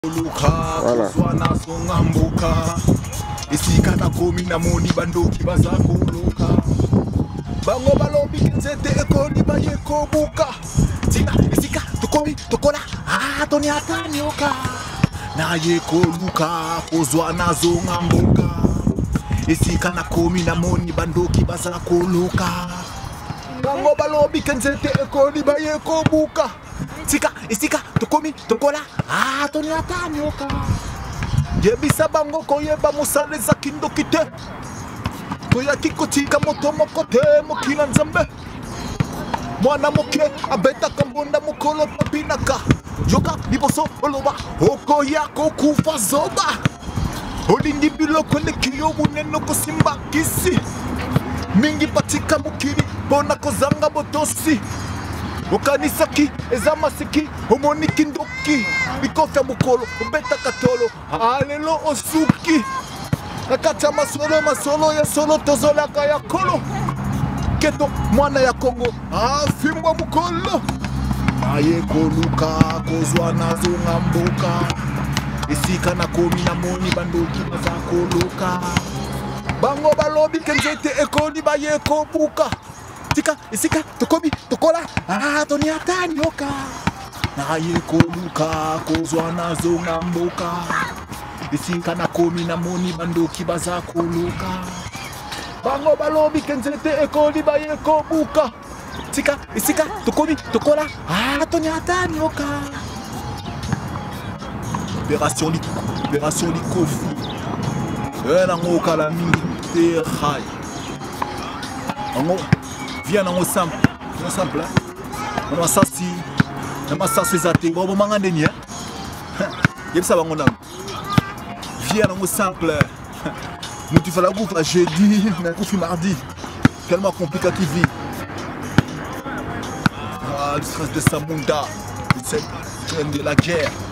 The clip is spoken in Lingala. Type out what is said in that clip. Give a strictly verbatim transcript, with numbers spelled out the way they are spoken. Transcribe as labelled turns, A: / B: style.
A: Voilà. Bango balobi kinzete ekoli baye kobuka tika isika tukomi tokola ah toni atanyoka na ye koluka kozwa nazo ngambuka isika na komi na moni bandoki baza koluka bango balobi kinzete ekoli baye kobuka tika isika tukomi tokola ah toni atanyoka yebisa bango koyeba musale za kindokite Toya kiko tika moto mokote mokina nzambe Mwana moke abeta kambonda mokolo papinaka Yoka liboso oloba oko yako kufa zoba Olingi biloko nekiyo uneno kosimba kisi Mingi patika mukiri bona kozanga botosi Okanisaki ezamasiki homoniki ndoki Bikofya mokolo obeta katolo alelo osuki Nakata masolo masolo ya solo tozola kaya kolo Keto mwana ya Kongo afimwa mukolo Aye koluka kozwa nazo ngambuka Isika na komi na moni bandoki baza koluka Bango balobi kenzete ekoli baye kobuka Tika isika tokomi tokola ah toni atanyoka Aye koluka kozwa nazo ngambuka Isika na komi na moni bandoki baza koluka Bango balobi kenzete ekoli baye kobuka Tika isika tokomi tokola ah toni atanyoka Opération Liko Opération Likofi Ela ngoka la mingi te khai Ngo via na ngo sample ngo sample on masasi na masasi zate bobo mangande ni Yebisa bango na Viens dans mon simple. Nous tu fais la bouffe là jeudi, mais bouffe mardi. Tellement compliqué qui vit. Ah, le stress de Samunda. C'est de la guerre.